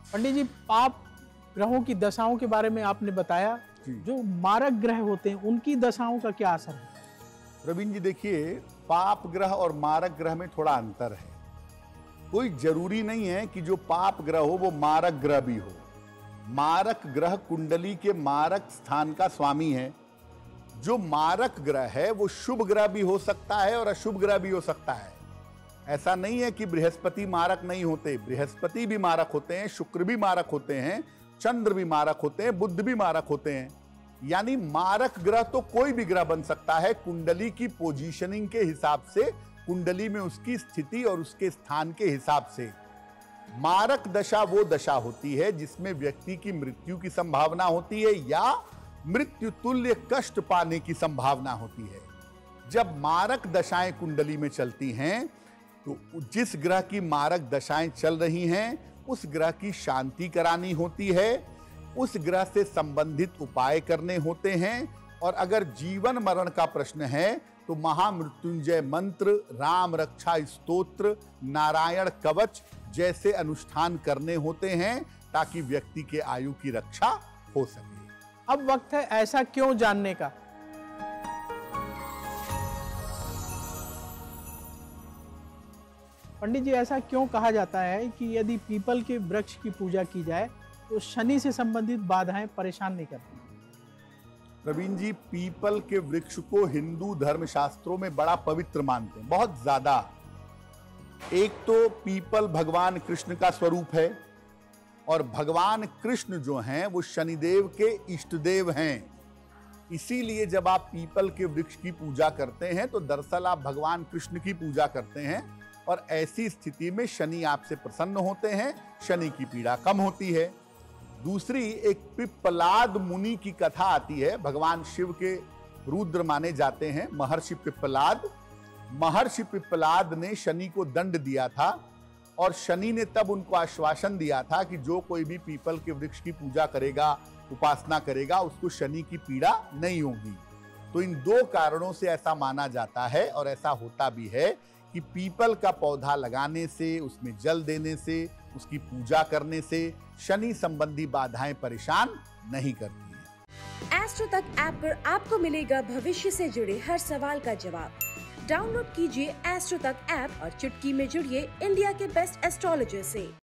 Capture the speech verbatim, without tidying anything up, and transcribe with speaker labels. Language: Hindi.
Speaker 1: पंडित जी, पाप ग्रहों की दशाओं के बारे में आपने बताया, जो मारक ग्रह होते हैं उनकी दशाओं का क्या असर है?
Speaker 2: प्रवीण जी देखिए, पाप ग्रह और मारक ग्रह में थोड़ा अंतर है। कोई जरूरी नहीं है कि जो पाप ग्रह हो वो मारक ग्रह भी हो। मारक ग्रह कुंडली के मारक स्थान का स्वामी है। जो मारक ग्रह है वो शुभ ग्रह भी हो सकता है और अशुभ ग्रह भी हो सकता है। ऐसा नहीं है कि बृहस्पति मारक नहीं होते, बृहस्पति भी मारक होते हैं, शुक्र भी मारक होते हैं, चंद्र भी मारक होते हैं, बुध भी मारक होते हैं। यानी मारक ग्रह तो कोई भी ग्रह बन सकता है कुंडली की पोजीशनिंग के हिसाब से, कुंडली में उसकी स्थिति और उसके स्थान के हिसाब से। मारक दशा वो दशा होती है जिसमें व्यक्ति की मृत्यु की संभावना होती है या मृत्यु तुल्य कष्ट पाने की संभावना होती है। जब मारक दशाएं कुंडली में चलती हैं तो जिस ग्रह की मारक दशाएं चल रही हैं उस ग्रह की शांति करानी होती है, उस ग्रह से संबंधित उपाय करने होते हैं। और अगर जीवन मरण का प्रश्न है तो महामृत्युंजय मंत्र, राम रक्षा स्तोत्र, नारायण कवच जैसे अनुष्ठान करने होते हैं ताकि व्यक्ति के आयु की रक्षा हो सके।
Speaker 1: अब वक्त है ऐसा क्यों जानने का। पंडित जी, ऐसा क्यों कहा जाता है कि यदि पीपल के वृक्ष की पूजा की जाए तो शनि से संबंधित बाधाएं परेशान नहीं करती?
Speaker 2: प्रवीण जी, पीपल के वृक्ष को हिंदू धर्म शास्त्रों में बड़ा पवित्र मानते हैं, बहुत ज्यादा। एक तो पीपल भगवान कृष्ण का स्वरूप है और भगवान कृष्ण जो हैं वो शनिदेव के इष्ट देव हैं। इसीलिए जब आप पीपल के वृक्ष की पूजा करते हैं तो दरअसल आप भगवान कृष्ण की पूजा करते हैं और ऐसी स्थिति में शनि आपसे प्रसन्न होते हैं, शनि की पीड़ा कम होती है। दूसरी, एक पिप्पलाद मुनि की कथा आती है। भगवान शिव के रुद्र माने जाते हैं महर्षि पिप्पलाद। महर्षि पिप्पलाद ने शनि को दंड दिया था और शनि ने तब उनको आश्वासन दिया था कि जो कोई भी पीपल के वृक्ष की पूजा करेगा, उपासना करेगा, उसको शनि की पीड़ा नहीं होगी। तो इन दो कारणों से ऐसा माना जाता है और ऐसा होता भी है कि पीपल का पौधा लगाने से, उसमें जल देने से, उसकी पूजा करने से शनि संबंधी बाधाएं परेशान नहीं करती हैं।
Speaker 3: एस्ट्रो तक ऐप पर आपको मिलेगा भविष्य से जुड़े हर सवाल का जवाब। डाउनलोड कीजिए एस्ट्रो तक ऐप और चुटकी में जुड़िए इंडिया के बेस्ट एस्ट्रोलॉजर से।